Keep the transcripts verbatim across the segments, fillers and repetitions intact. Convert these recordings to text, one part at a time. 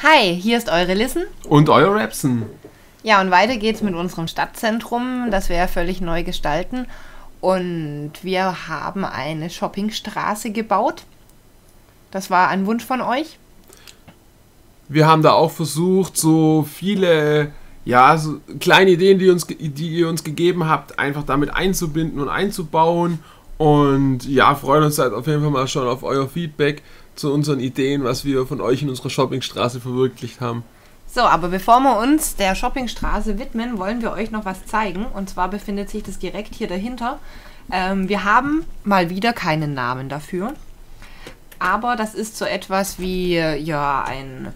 Hi, hier ist eure Lissen. Und euer Rapsen. Ja, und weiter geht's mit unserem Stadtzentrum, das wir ja völlig neu gestalten. Und wir haben eine Shoppingstraße gebaut. Das war ein Wunsch von euch. Wir haben da auch versucht, so viele ja, so kleine Ideen, die, uns, die ihr uns gegeben habt, einfach damit einzubinden und einzubauen. Und ja, freuen uns halt auf jeden Fall mal schon auf euer Feedback zu unseren Ideen, was wir von euch in unserer Shoppingstraße verwirklicht haben. So, aber bevor wir uns der Shoppingstraße widmen, wollen wir euch noch was zeigen. Und zwar befindet sich das direkt hier dahinter. Ähm, wir haben mal wieder keinen Namen dafür. Aber das ist so etwas wie ja ein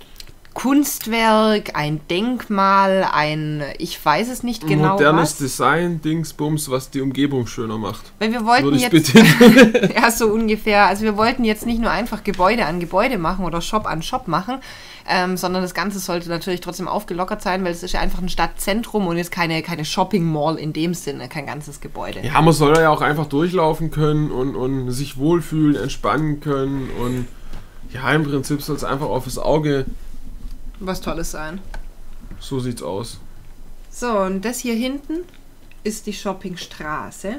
Kunstwerk, ein Denkmal, ein, ich weiß es nicht genau modernes was. Design, Dingsbums, was die Umgebung schöner macht. Weil wir wollten Würde ich jetzt, bitte. ja so ungefähr, also wir wollten jetzt nicht nur einfach Gebäude an Gebäude machen oder Shop an Shop machen, ähm, sondern das Ganze sollte natürlich trotzdem aufgelockert sein, weil es ist ja einfach ein Stadtzentrum und ist keine, keine Shopping Mall in dem Sinne, kein ganzes Gebäude. Ja, man soll ja auch einfach durchlaufen können und, und sich wohlfühlen, entspannen können und ja, im Prinzip soll es einfach auf das Auge was Tolles sein. So sieht's aus. So, und das hier hinten ist die Shoppingstraße.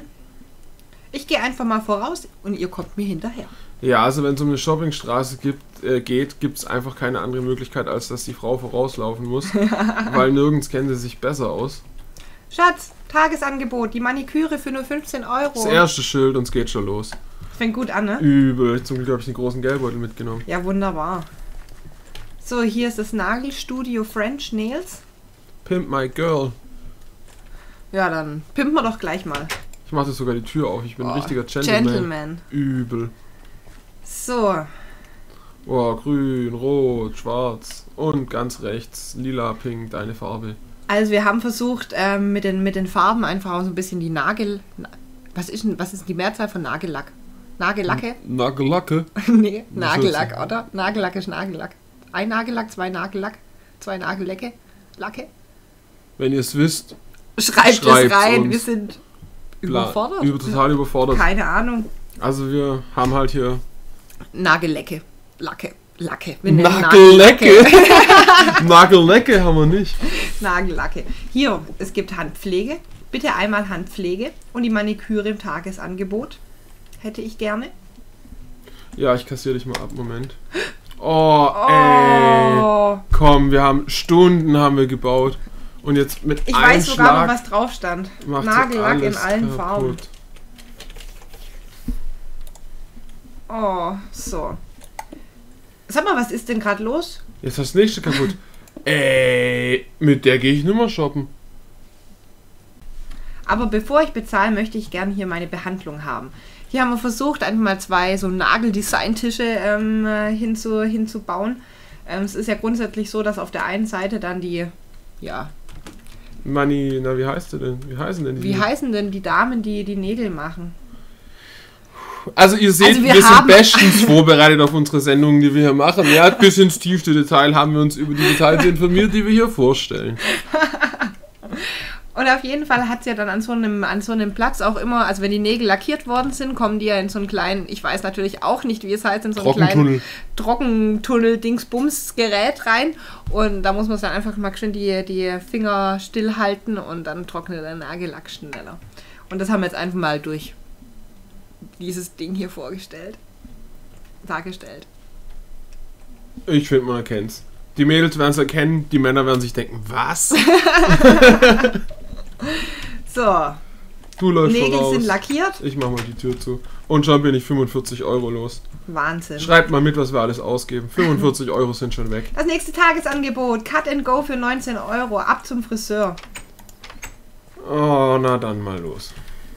Ich gehe einfach mal voraus und ihr kommt mir hinterher. Ja, also wenn es um eine Shoppingstraße gibt, äh, geht, gibt es einfach keine andere Möglichkeit, als dass die Frau vorauslaufen muss. Weil nirgends kennen sie sich besser aus. Schatz, Tagesangebot, die Maniküre für nur fünfzehn Euro. Das erste Schild und es geht schon los. Fängt gut an, ne? Übel. Zum Glück habe ich den großen Geldbeutel mitgenommen. Ja, wunderbar. So, hier ist das Nagelstudio French Nails. Pimp my girl. Ja, dann pimpen wir doch gleich mal. Ich mache sogar die Tür auf. Ich bin oh, ein richtiger Gentleman. Gentleman. Übel. So. Oh, grün, rot, schwarz und ganz rechts lila, pink, deine Farbe. Also wir haben versucht, ähm, mit, den, mit den Farben einfach auch so ein bisschen die Nagel... Was ist, denn, was ist die Mehrzahl von Nagellack? Nagellacke? Nagellacke? Nee, Nagellack, oder? Nagellack ist Nagellack. Ein Nagellack, zwei Nagellack, zwei Nagellecke, Lacke. Wenn ihr es wisst, schreibt es rein. Uns. Wir sind überfordert. Über, total überfordert. Keine Ahnung. Also wir haben halt hier Nagellecke, Lacke, Lacke. Wir Nagellecke. Nagellecke haben wir nicht. Nagellacke. Hier, es gibt Handpflege. Bitte einmal Handpflege und die Maniküre im Tagesangebot. Hätte ich gerne. Ja, ich kassiere dich mal ab. Moment. Oh, oh, ey. Komm, wir haben Stunden haben wir gebaut. Und jetzt mit ich einem weiß sogar Schlag noch, was drauf stand. Nagellack in allen kaputt. Farben. Oh, so. Sag mal, was ist denn gerade los? Jetzt hast du das nächste kaputt. Ey, mit der gehe ich nicht mehr shoppen. Aber bevor ich bezahle, möchte ich gerne hier meine Behandlung haben. Hier haben wir versucht, einfach mal zwei so Nageldesign-Tische ähm, hinzu, hinzubauen. Ähm, es ist ja grundsätzlich so, dass auf der einen Seite dann die, ja... Mani, na wie heißt du denn? Wie heißen denn die? Wie heißen denn die Damen, die die Nägel machen? Also ihr seht, also wir, wir sind bestens vorbereitet auf unsere Sendungen, die wir hier machen. Ja, bis ins tiefste Detail haben wir uns über die Details informiert, die wir hier vorstellen. Und auf jeden Fall hat es ja dann an so, einem, an so einem Platz auch immer, also wenn die Nägel lackiert worden sind, kommen die ja in so einen kleinen, ich weiß natürlich auch nicht, wie es heißt, in so einen kleinen Trockentunnel-Dingsbums-Gerät rein. Und da muss man dann einfach mal schön die, die Finger stillhalten und dann trocknet der Nagellack schneller. Und das haben wir jetzt einfach mal durch dieses Ding hier vorgestellt, dargestellt. Ich finde, man erkennt's. Die Mädels werden es erkennen, die Männer werden sich denken, was? So. Du läufst Nägel voraus. sind lackiert. Ich mach mal die Tür zu. Und schon bin ich fünfundvierzig Euro los. Wahnsinn. Schreibt mal mit, was wir alles ausgeben. fünfundvierzig Euro sind schon weg. Das nächste Tagesangebot. Cut and Go für neunzehn Euro. Ab zum Friseur. Oh, na dann mal los.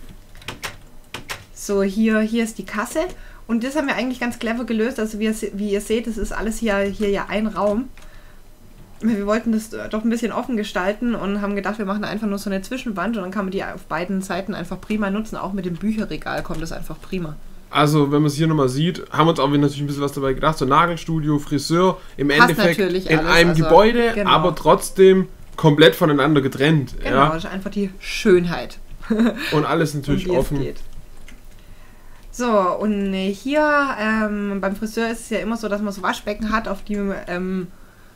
So, hier, hier ist die Kasse. Und das haben wir eigentlich ganz clever gelöst. Also wie ihr, wie ihr seht, das ist alles hier, hier ja ein Raum. Wir wollten das doch ein bisschen offen gestalten und haben gedacht, wir machen einfach nur so eine Zwischenwand und dann kann man die auf beiden Seiten einfach prima nutzen. Auch mit dem Bücherregal kommt das einfach prima. Also, wenn man es hier nochmal sieht, haben wir uns auch natürlich ein bisschen was dabei gedacht. So Nagelstudio, Friseur, im Passt Endeffekt natürlich in alles, einem also, Gebäude, genau. aber trotzdem komplett voneinander getrennt. Genau, ja? das ist einfach die Schönheit. Und alles natürlich und offen. Geht. So, und hier ähm, beim Friseur ist es ja immer so, dass man so Waschbecken hat, auf die ähm,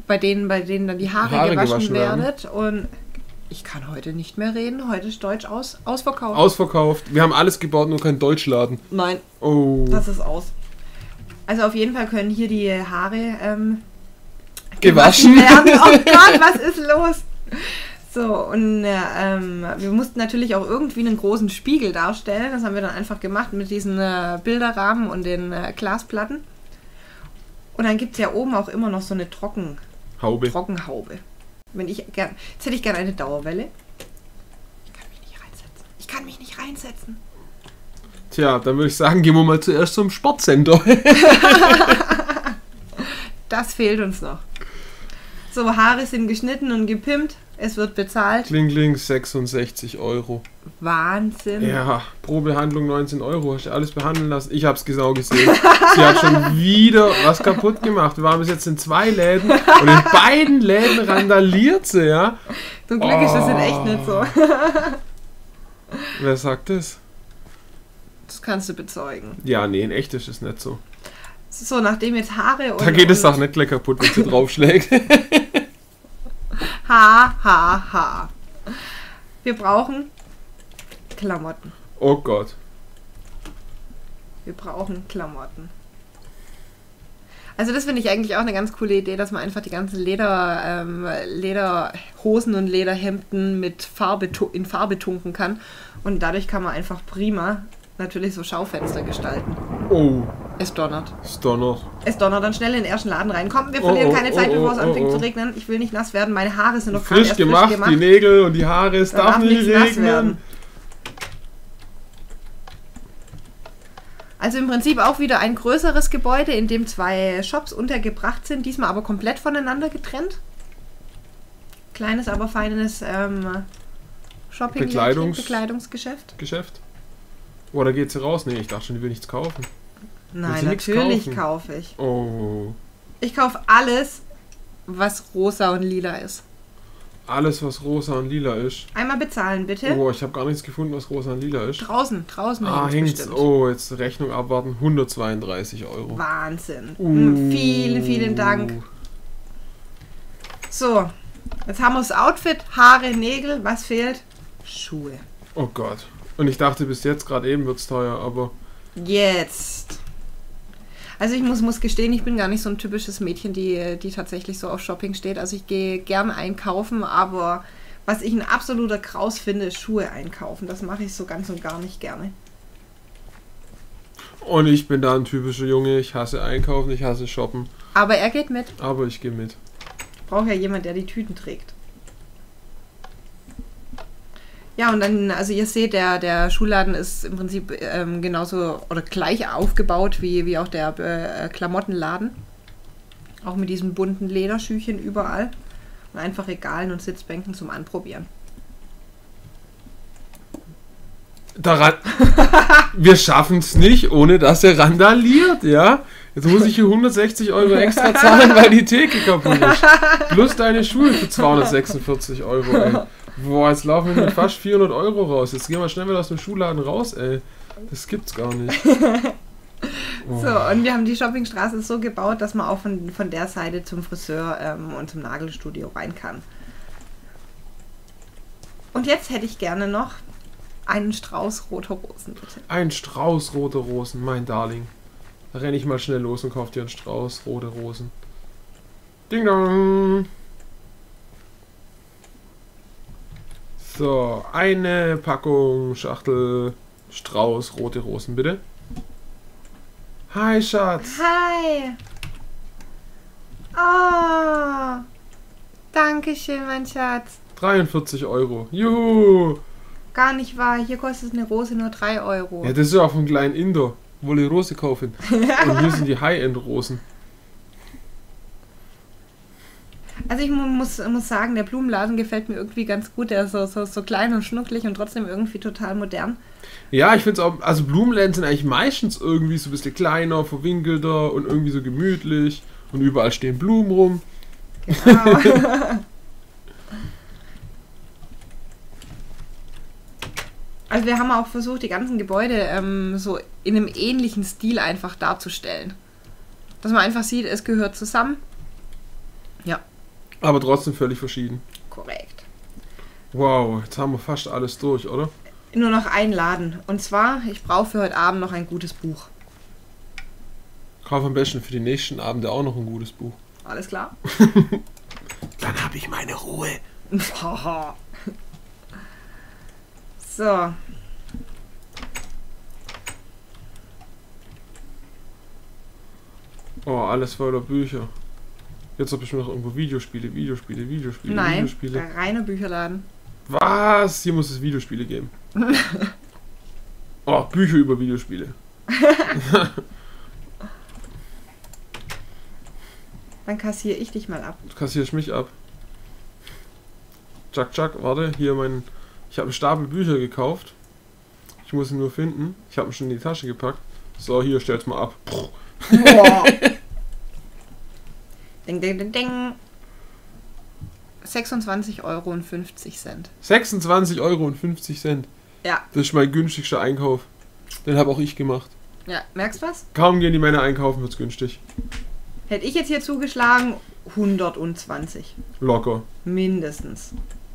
bei denen, bei denen dann die Haare, Haare gewaschen, gewaschen werden. werdet. Und ich kann heute nicht mehr reden. Heute ist Deutsch aus, ausverkauft. Ausverkauft. Wir haben alles gebaut, nur kein Deutschladen. Nein, Oh. das ist aus. Also auf jeden Fall können hier die Haare ähm, Gewaschen. werden. Oh Gott, was ist los? So, und äh, ähm, wir mussten natürlich auch irgendwie einen großen Spiegel darstellen. Das haben wir dann einfach gemacht mit diesen äh, Bilderrahmen und den äh, Glasplatten. Und dann gibt es ja oben auch immer noch so eine Trocken, Haube. Trockenhaube. Wenn ich gern, jetzt hätte ich gerne eine Dauerwelle. Ich kann mich nicht reinsetzen. Ich kann mich nicht reinsetzen. Tja, dann würde ich sagen, gehen wir mal zuerst zum Sportcenter. Das fehlt uns noch. So, Haare sind geschnitten und gepimpt. Es wird bezahlt. Kling, kling, sechsundsechzig Euro. Wahnsinn. Ja, pro Behandlung neunzehn Euro. Hast du alles behandeln lassen? Ich hab's genau gesehen. Sie hat schon wieder was kaputt gemacht. Wir waren bis jetzt in zwei Läden und in beiden Läden randaliert sie, ja. Zum Glück ist das in echt nicht so. Wer sagt das? Das kannst du bezeugen. Ja, nee, in echt ist es nicht so. So, nachdem jetzt Haare und... Da geht es und auch nicht gleich kaputt, wenn sie draufschlägt. Ha, ha, ha. Wir brauchen Klamotten. Oh Gott. Wir brauchen Klamotten. Also das finde ich eigentlich auch eine ganz coole Idee, dass man einfach die ganzen Leder, ähm, Lederhosen und Lederhemden mit Farbe tu- in Farbe tunken kann. Und dadurch kann man einfach prima natürlich so Schaufenster gestalten. Oh, Es donnert. es donnert. Es donnert, dann schnell in den ersten Laden rein. Komm, wir Oh, verlieren oh, keine Zeit, oh, bevor es oh, anfängt oh, zu oh. regnen. Ich will nicht nass werden. Meine Haare sind noch gerade Frisch erst gemacht, frisch gemacht. die Nägel und die Haare, es Da darf darf nicht nichts nass regnen. werden. Also im Prinzip auch wieder ein größeres Gebäude, in dem zwei Shops untergebracht sind, diesmal aber komplett voneinander getrennt. Kleines, aber feines ähm, Shopping Bekleidungs- Bekleidungsgeschäft. Geschäft? Oder geht sie raus? Nee, ich dachte schon, die will nichts kaufen. Nein, sie nichts natürlich kaufen? kaufe ich. Oh. Ich kaufe alles, was rosa und lila ist. Alles, was rosa und lila ist. Einmal bezahlen, bitte. Oh, ich habe gar nichts gefunden, was rosa und lila ist. Draußen, draußen Ah, hängt's hängt's. bestimmt. Oh, jetzt Rechnung abwarten. hundertzweiunddreißig Euro. Wahnsinn. Uh. Vielen, vielen Dank. So, jetzt haben wir das Outfit, Haare, Nägel. Was fehlt? Schuhe. Oh Gott. Und ich dachte bis jetzt, gerade eben wird's teuer, aber... Jetzt. Also ich muss, muss gestehen, ich bin gar nicht so ein typisches Mädchen, die, die tatsächlich so auf Shopping steht. Also ich gehe gern einkaufen, aber was ich ein absoluter Kraus finde, ist Schuhe einkaufen. Das mache ich so ganz und gar nicht gerne. Und ich bin da ein typischer Junge. Ich hasse einkaufen, ich hasse shoppen. Aber er geht mit. Aber ich gehe mit. Ich brauche ja jemand, der die Tüten trägt. Ja, und dann, also ihr seht, der, der Schuhladen ist im Prinzip ähm, genauso oder gleich aufgebaut wie, wie auch der äh, Klamottenladen. Auch mit diesen bunten Lederschüchen überall. Und einfach Regalen und Sitzbänken zum Anprobieren. Daran, wir schaffen es nicht, ohne dass er randaliert, ja? Jetzt muss ich hier hundertsechzig Euro extra zahlen, weil die Theke kaputt ist. Plus deine Schuhe für zweihundertsechsundvierzig Euro, ey. Boah, jetzt laufen wir mit fast vierhundert Euro raus. Jetzt gehen wir schnell wieder aus dem Schuhladen raus, ey. Das gibt's gar nicht. Oh. So, und wir haben die Shoppingstraße so gebaut, dass man auch von, von der Seite zum Friseur ähm, und zum Nagelstudio rein kann. Und jetzt hätte ich gerne noch einen Strauß roter Rosen, bitte. Ein Strauß rote Rosen, mein Darling. Da renne ich mal schnell los und kaufe dir einen Strauß rote Rosen. Ding dong! So, eine Packung Schachtel Strauß rote Rosen, bitte. Hi, Schatz. Hi! Oh! Dankeschön, mein Schatz. dreiundvierzig Euro. Juhu! Gar nicht wahr, hier kostet eine Rose nur drei Euro. Ja, das ist ja auch vom kleinen Inder. Wolle Rose kaufen. Und hier sind die High-End-Rosen. Also ich mu- muss, muss sagen, der Blumenladen gefällt mir irgendwie ganz gut. Der ist so, so, so klein und schnucklig und trotzdem irgendwie total modern. Ja, ich finde es auch, also Blumenläden sind eigentlich meistens irgendwie so ein bisschen kleiner, verwinkelter und irgendwie so gemütlich. Und überall stehen Blumen rum. Genau. Also wir haben auch versucht, die ganzen Gebäude ähm, so in einem ähnlichen Stil einfach darzustellen. Dass man einfach sieht, es gehört zusammen. Ja. Aber trotzdem völlig verschieden. Korrekt. Wow, jetzt haben wir fast alles durch, oder? Nur noch ein Laden. Und zwar, ich brauche für heute Abend noch ein gutes Buch. Kauf am besten für die nächsten Abende auch noch ein gutes Buch. Alles klar? Dann habe ich meine Ruhe. So. Oh, alles voller Bücher. Jetzt habe ich noch irgendwo Videospiele, Videospiele, Videospiele, Nein, Videospiele. ein reiner Bücherladen. Was? Hier muss es Videospiele geben. Oh, Bücher über Videospiele. Dann kassiere ich dich mal ab. Du kassierst mich ab. Chuck, Chuck, warte, hier mein... Ich habe einen Stapel Bücher gekauft. Ich muss ihn nur finden. Ich habe ihn schon in die Tasche gepackt. So, hier, stell's mal ab. Boah. Ding, ding, ding, ding. sechsundzwanzig Euro und fünfzig Cent. sechsundzwanzig Euro und fünfzig Cent. Ja. Das ist mein günstigster Einkauf. Den habe auch ich gemacht. Ja, merkst du was? Kaum gehen die Männer einkaufen, wird's günstig. Hätte ich jetzt hier zugeschlagen, hundertzwanzig. Locker. Mindestens.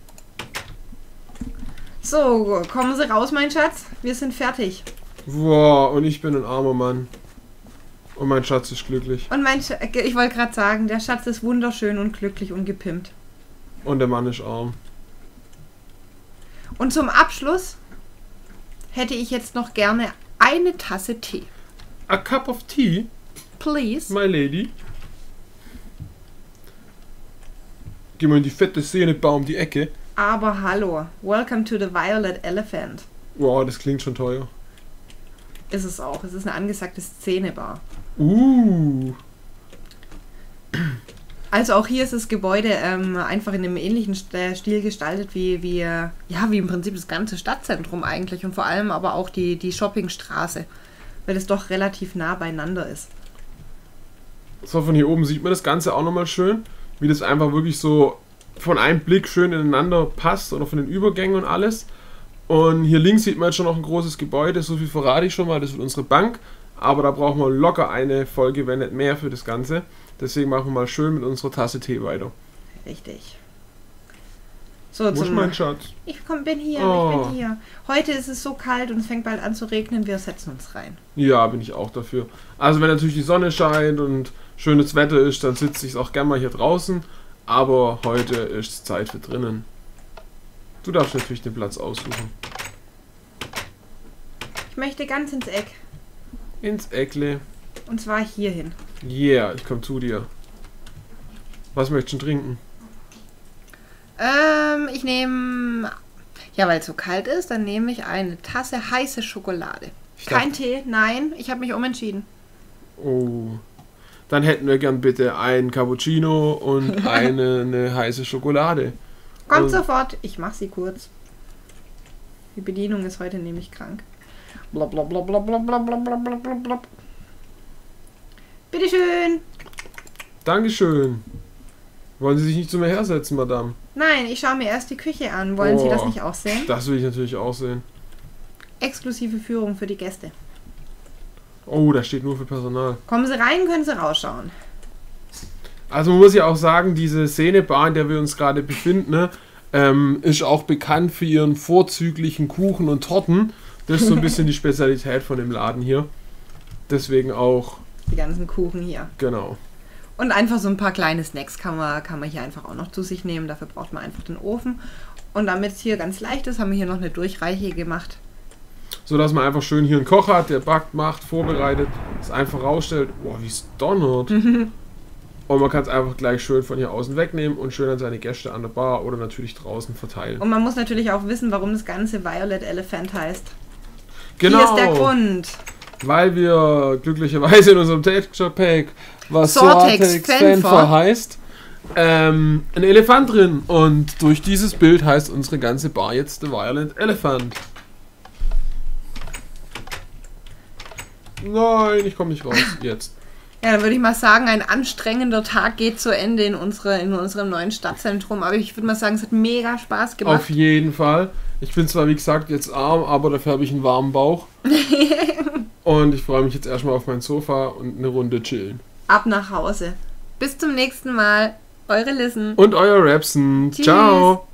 So, kommen Sie raus, mein Schatz. Wir sind fertig. Wow, und ich bin ein armer Mann. Und mein Schatz ist glücklich. Und mein Sch ich wollte gerade sagen, der Schatz ist wunderschön und glücklich und gepimpt. Und der Mann ist arm. Und zum Abschluss hätte ich jetzt noch gerne eine Tasse Tee. A cup of tea, Please. my lady. Geh mal in die fette Szenebar um die Ecke. Aber hallo. Welcome to the Violet Elephant. Wow, das klingt schon teuer. Ist es auch. Es ist eine angesagte Szenebar. Uh. Also auch hier ist das Gebäude ähm, einfach in einem ähnlichen St Stil gestaltet wie, wie, äh, ja, wie im Prinzip das ganze Stadtzentrum eigentlich und vor allem aber auch die, die Shoppingstraße, weil es doch relativ nah beieinander ist. So, von hier oben sieht man das Ganze auch nochmal schön, wie das einfach wirklich so von einem Blick schön ineinander passt oder von den Übergängen und alles. Und hier links sieht man jetzt schon noch ein großes Gebäude, so viel verrate ich schon mal, das wird unsere Bank. Aber da brauchen wir locker eine Folge, wenn nicht mehr für das Ganze. Deswegen machen wir mal schön mit unserer Tasse Tee weiter. Richtig. So, Wo ist zum mein Schatz? Ich komm, bin hier, Oh. ich bin hier. Heute ist es so kalt und es fängt bald an zu regnen, wir setzen uns rein. Ja, bin ich auch dafür. Also wenn natürlich die Sonne scheint und schönes Wetter ist, dann sitze ich auch gerne mal hier draußen. Aber heute ist Zeit für drinnen. Du darfst natürlich den Platz aussuchen. Ich möchte ganz ins Eck. Ins Eckle. Und zwar hierhin. Yeah, ich komme zu dir. Was möchtest du trinken? Ähm, ich nehme... Ja, weil es so kalt ist, dann nehme ich eine Tasse heiße Schokolade. Ich Kein dachte- Tee, nein, ich habe mich umentschieden. Oh. Dann hätten wir gern bitte ein Cappuccino und eine, eine heiße Schokolade. Kommt Und- sofort, ich mache sie kurz. Die Bedienung ist heute nämlich krank. Blub, blub, blub, blub, blub, blub, blub, blub, blub, blub. Bitteschön. Dankeschön. Wollen Sie sich nicht zu mir hersetzen, Madame? Nein, ich schaue mir erst die Küche an. Wollen Sie Oh. das nicht auch sehen? Das will ich natürlich auch sehen. Exklusive Führung für die Gäste. Oh, da steht nur für Personal. Kommen Sie rein, können Sie rausschauen. Also man muss ja auch sagen, diese Szenebar, in der wir uns gerade befinden, ne, ähm, ist auch bekannt für ihren vorzüglichen Kuchen und Torten. Das ist so ein bisschen die Spezialität von dem Laden hier. Deswegen auch, Die ganzen Kuchen hier. genau. Und einfach so ein paar kleine Snacks kann man, kann man hier einfach auch noch zu sich nehmen. Dafür braucht man einfach den Ofen. Und damit es hier ganz leicht ist, haben wir hier noch eine Durchreiche gemacht. So dass man einfach schön hier einen Koch hat, der backt, macht, vorbereitet, es einfach rausstellt. Boah, wie es donnert. Und man kann es einfach gleich schön von hier außen wegnehmen und schön an seine Gäste an der Bar oder natürlich draußen verteilen. Und man muss natürlich auch wissen, warum das Ganze Violet Elephant heißt. Genau, Hier ist der Grund. weil wir glücklicherweise in unserem Texture Pack, was Sortex Sortex Fanfor Fanfor heißt, ähm, ein Elefant drin. Und durch dieses Bild heißt unsere ganze Bar jetzt The Violent Elephant. Nein, ich komme nicht raus. Jetzt. Ja, dann würde ich mal sagen, ein anstrengender Tag geht zu Ende in, unsere, in unserem neuen Stadtzentrum. Aber ich würde mal sagen, es hat mega Spaß gemacht. Auf jeden Fall. Ich bin zwar, wie gesagt, jetzt arm, aber dafür habe ich einen warmen Bauch. Und ich freue mich jetzt erstmal auf mein Sofa und eine Runde chillen. Ab nach Hause. Bis zum nächsten Mal. Eure Listen. Und euer Rapsen. Tschüss. Ciao.